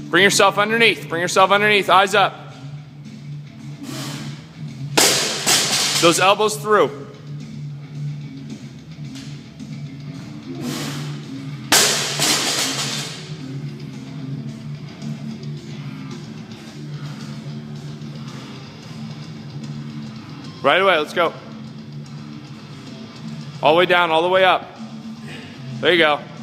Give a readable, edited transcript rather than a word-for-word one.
Bring yourself underneath. Bring yourself underneath. Eyes up. Those elbows through. Right away, let's go. All the way down, all the way up. There you go.